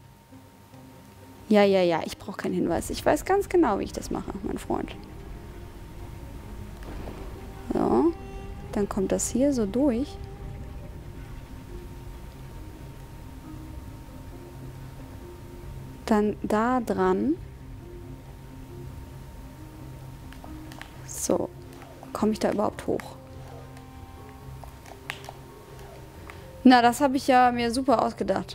Ja, ich brauche keinen Hinweis. Ich weiß ganz genau, wie ich das mache, mein Freund. So. Dann kommt das hier so durch. Dann da dran. So. Komme ich da überhaupt hoch? Na, das habe ich ja mir super ausgedacht.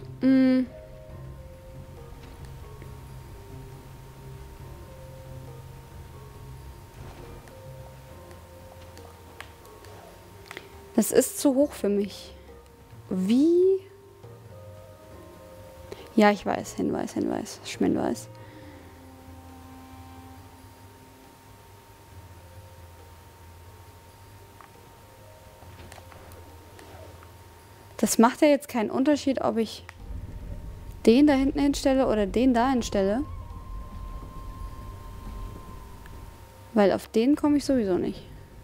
Das ist zu hoch für mich. Wie? Ja, ich weiß. Hinweis. Schminweis. Das macht ja jetzt keinen Unterschied, ob ich den da hinten hinstelle oder den da hinstelle. Weil auf den komme ich sowieso nicht.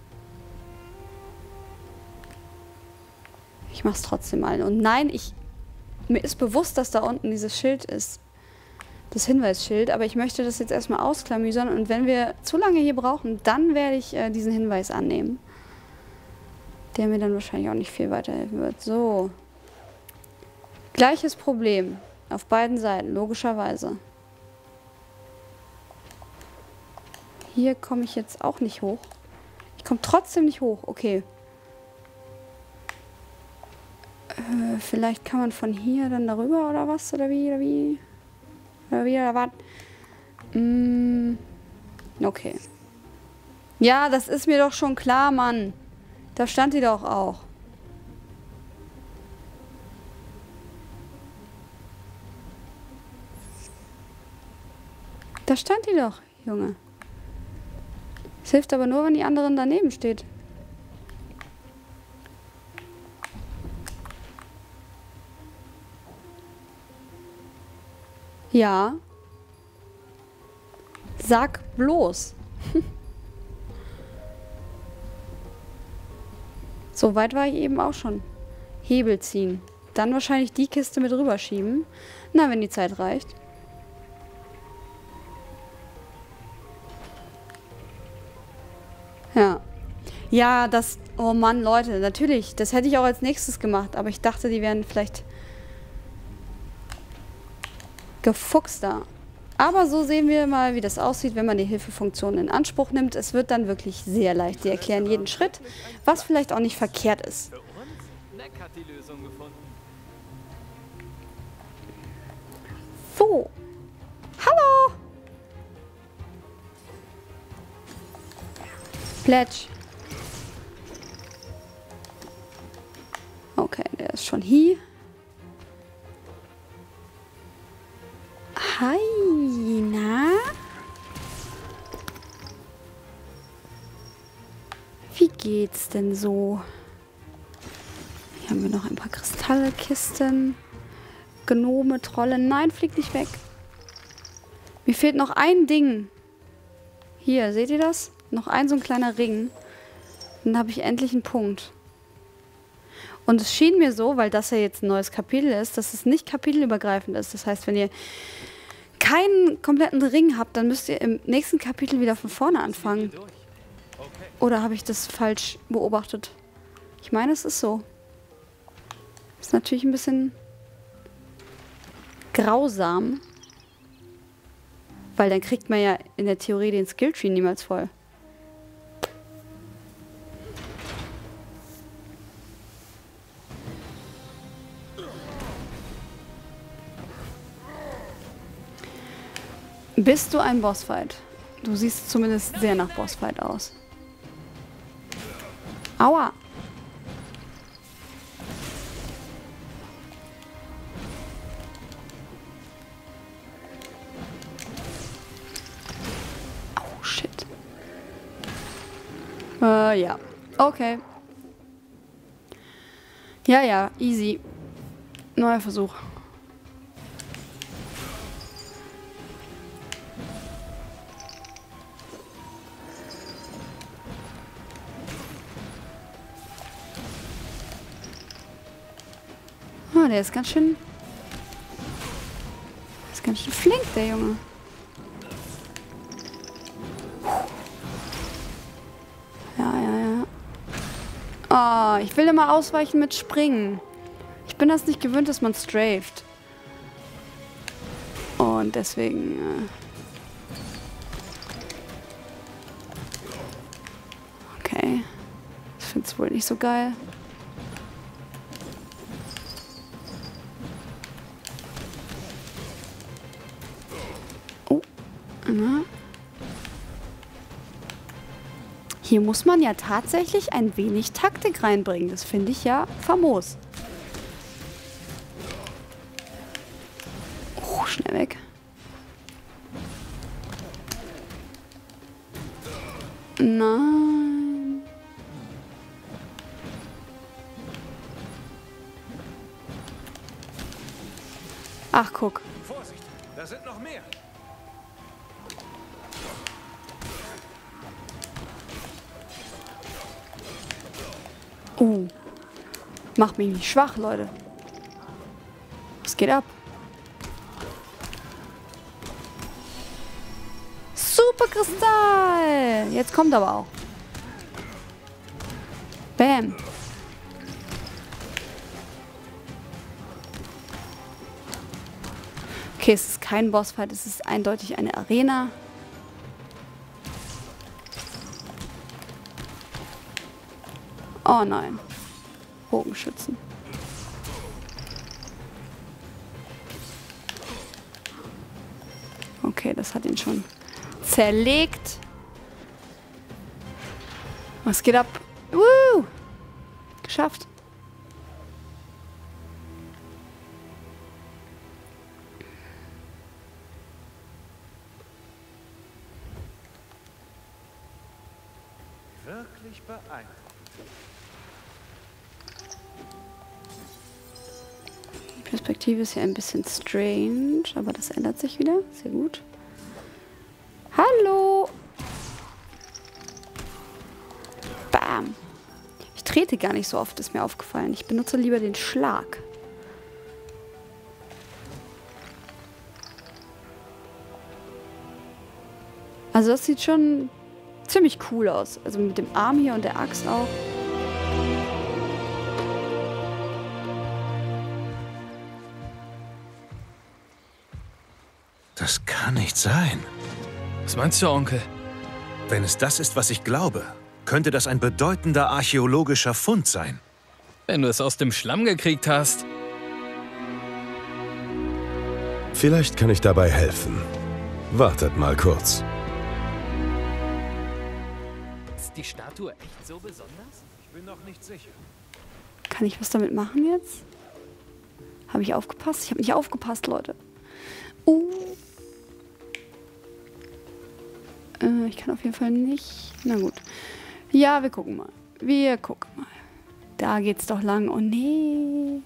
Ich mach's trotzdem mal. Und nein, mir ist bewusst, dass da unten dieses Schild ist. Das Hinweisschild. Aber ich möchte das jetzt erstmal ausklamüsern. Und wenn wir zu lange hier brauchen, dann werde ich diesen Hinweis annehmen. Der mir dann wahrscheinlich auch nicht viel weiterhelfen wird. So. Gleiches Problem. Auf beiden Seiten, logischerweise. Hier komme ich jetzt auch nicht hoch. Ich komme trotzdem nicht hoch. Okay. Vielleicht kann man von hier dann darüber oder was? Oder wie? Oder wie? Oder wie? Oder was? Okay. Ja, das ist mir doch schon klar, Mann. Da stand die doch auch. Da stand die doch, Junge. Es hilft aber nur, wenn die anderen daneben steht. Ja. Sag bloß. So weit war ich eben auch schon. Hebel ziehen. Dann wahrscheinlich die Kiste mit rüberschieben. Na, wenn die Zeit reicht. Ja. Ja, das... Oh Mann, Leute, natürlich. Das hätte ich auch als nächstes gemacht. Aber ich dachte, die wären vielleicht gefuchster. Aber so sehen wir mal, wie das aussieht, wenn man die Hilfefunktion in Anspruch nimmt. Es wird dann wirklich sehr leicht. Die erklären jeden Schritt, was vielleicht auch nicht verkehrt ist. So. Hallo! Plätsch. Okay, der ist schon hier. Hi, na? Wie geht's denn so? Hier haben wir noch ein paar Kristallkisten. Gnome, Trolle. Nein, flieg nicht weg. Mir fehlt noch ein Ding. Hier, seht ihr das? Noch ein so ein kleiner Ring. Dann habe ich endlich einen Punkt. Und es schien mir so, weil das ja jetzt ein neues Kapitel ist, dass es nicht kapitelübergreifend ist. Das heißt, wenn ihr keinen kompletten Ring habt, dann müsst ihr im nächsten Kapitel wieder von vorne anfangen. Oder habe ich das falsch beobachtet? Ich meine, es ist so. Ist natürlich ein bisschen grausam. Weil dann kriegt man ja in der Theorie den Skilltree niemals voll. Bist du ein Bossfight? Du siehst zumindest sehr nach Bossfight aus. Aua! Oh, shit. Ja. Okay. Ja, ja, easy. Neuer Versuch. Oh, der ist ganz schön... ist ganz schön flink, der Junge. Ja, ja, ja. Oh, ich will immer ausweichen mit Springen. Ich bin das nicht gewöhnt, dass man straft. Und deswegen... Okay. Ich finde es wohl nicht so geil. Hier muss man ja tatsächlich ein wenig Taktik reinbringen. Das finde ich ja famos. Oh, schnell weg. Nein. Ach, guck. Vorsicht, da sind noch mehr. Macht mich nicht schwach, Leute. Was geht ab? Superkristall! Jetzt kommt aber auch. Bam. Okay, es ist kein Bossfight, es ist eindeutig eine Arena. Oh nein. Bogenschützen. Okay, das hat ihn schon zerlegt. Was geht ab? Geschafft. Wirklich beeindruckend. Die Perspektive ist hier ein bisschen strange, aber das ändert sich wieder. Sehr gut. Hallo! Bam! Ich trete gar nicht so oft, ist mir aufgefallen. Ich benutze lieber den Schlag. Also das sieht schon ziemlich cool aus. Also mit dem Arm hier und der Axt auch. Das kann nicht sein. Was meinst du, Onkel? Wenn es das ist, was ich glaube, könnte das ein bedeutender archäologischer Fund sein. Wenn du es aus dem Schlamm gekriegt hast. Vielleicht kann ich dabei helfen. Wartet mal kurz. Ist die Statue echt so besonders? Ich bin noch nicht sicher. Kann ich was damit machen jetzt? Habe ich aufgepasst? Ich habe nicht aufgepasst, Leute. Ich kann auf jeden Fall nicht. Na gut. Ja, wir gucken mal. Wir gucken mal. Da geht's doch lang. Oh nee.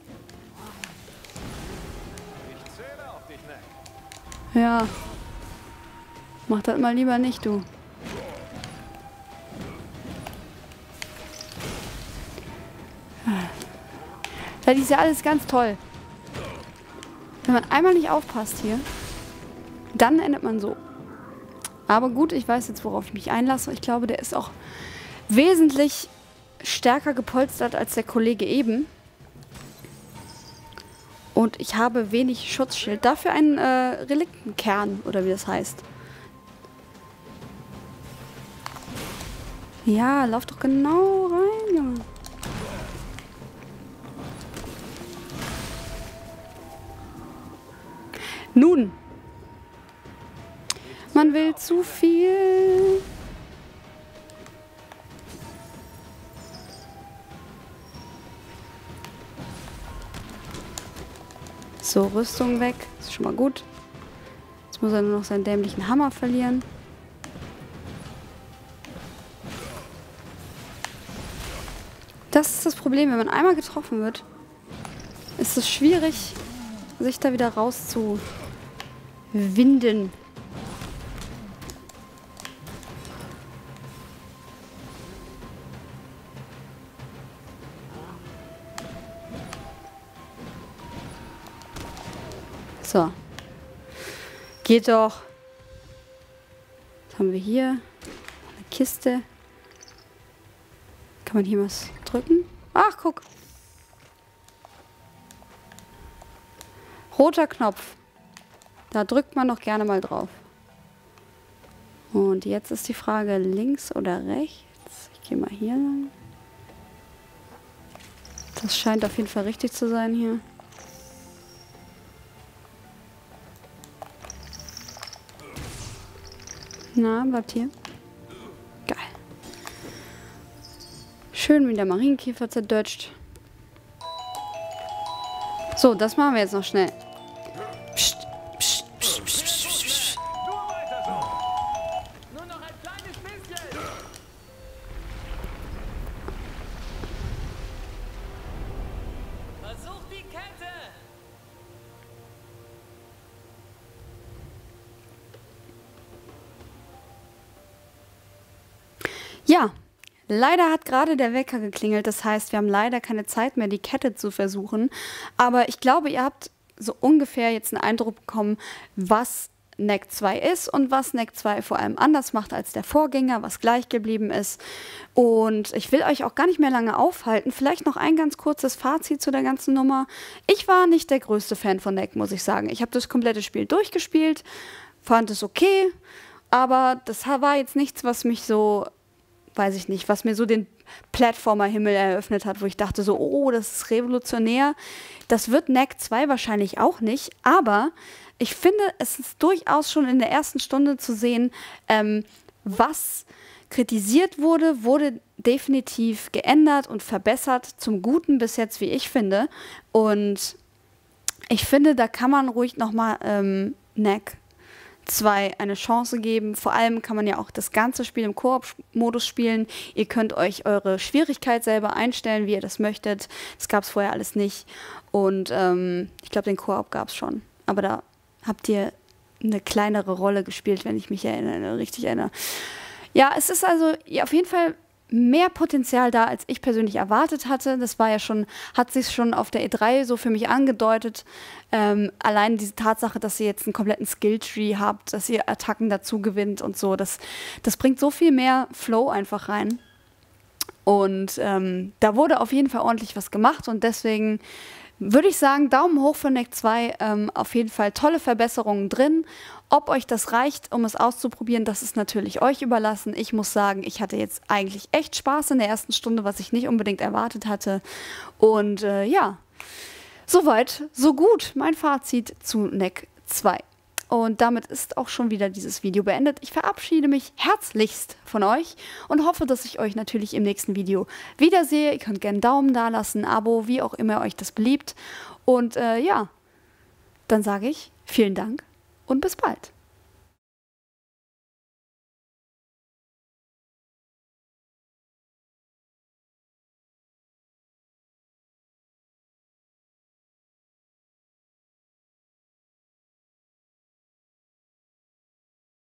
Ich zähle auf dich, Mac. Ja. Mach das mal lieber nicht, du. Das ist ja alles ganz toll. Wenn man einmal nicht aufpasst hier, dann endet man so. Aber gut, ich weiß jetzt, worauf ich mich einlasse. Ich glaube, der ist auch wesentlich stärker gepolstert als der Kollege eben. Und ich habe wenig Schutzschild. Dafür einen Reliktenkern, oder wie das heißt. Ja, lauf doch genau rein, Junge. Nun. Man will zu viel. So, Rüstung weg. Ist schon mal gut. Jetzt muss er nur noch seinen dämlichen Hammer verlieren. Das ist das Problem, wenn man einmal getroffen wird, ist es schwierig, sich da wieder rauszuwinden. So. Geht doch. Was haben wir hier? Eine Kiste. Kann man hier was drücken? Ach, guck. Roter Knopf. Da drückt man doch gerne mal drauf. Und jetzt ist die Frage, links oder rechts? Ich gehe mal hier lang. Das scheint auf jeden Fall richtig zu sein hier. Na, bleibt hier. Geil. Schön wie der Marienkäfer zerdutscht. So, das machen wir jetzt noch schnell. Psst, psst, psst, psst, psst, psst. Nur weiter so. Nur noch ein kleines bisschen. Versuch die Kette. Ja, leider hat gerade der Wecker geklingelt. Das heißt, wir haben leider keine Zeit mehr, die Kette zu versuchen. Aber ich glaube, ihr habt so ungefähr jetzt einen Eindruck bekommen, was Neck 2 ist und was Neck 2 vor allem anders macht als der Vorgänger, was gleich geblieben ist. Und ich will euch auch gar nicht mehr lange aufhalten. Vielleicht noch ein ganz kurzes Fazit zu der ganzen Nummer. Ich war nicht der größte Fan von Neck, muss ich sagen. Ich habe das komplette Spiel durchgespielt, fand es okay, aber das war jetzt nichts, was mich so, weiß ich nicht, was mir so den Plattformer-Himmel eröffnet hat, wo ich dachte so, oh, das ist revolutionär. Das wird Neck 2 wahrscheinlich auch nicht, aber ich finde, es ist durchaus schon in der ersten Stunde zu sehen, was kritisiert wurde, wurde definitiv geändert und verbessert, zum Guten bis jetzt, wie ich finde. Und ich finde, da kann man ruhig nochmal Neck 2 eine Chance geben. Vor allem kann man ja auch das ganze Spiel im Koop-Modus spielen. Ihr könnt euch eure Schwierigkeit selber einstellen, wie ihr das möchtet. Das gab es vorher alles nicht. Und ich glaube, den Koop gab es schon. Aber da habt ihr eine kleinere Rolle gespielt, wenn ich mich richtig erinnere. Ja, es ist also auf jeden Fall mehr Potenzial da, als ich persönlich erwartet hatte. Das war ja schon, hat sich schon auf der E3 so für mich angedeutet. Allein diese Tatsache, dass ihr jetzt einen kompletten Skilltree habt, dass ihr Attacken dazu gewinnt und so, das bringt so viel mehr Flow einfach rein. Und da wurde auf jeden Fall ordentlich was gemacht und deswegen würde ich sagen, Daumen hoch für Neck 2, auf jeden Fall tolle Verbesserungen drin. Ob euch das reicht, um es auszuprobieren, das ist natürlich euch überlassen. Ich muss sagen, ich hatte jetzt eigentlich echt Spaß in der ersten Stunde, was ich nicht unbedingt erwartet hatte. Und ja, soweit, so gut. Mein Fazit zu Neck 2. Und damit ist auch schon wieder dieses Video beendet. Ich verabschiede mich herzlichst von euch und hoffe, dass ich euch natürlich im nächsten Video wiedersehe. Ihr könnt gerne einen Daumen da lassen, ein Abo, wie auch immer euch das beliebt. Und ja, dann sage ich vielen Dank und bis bald.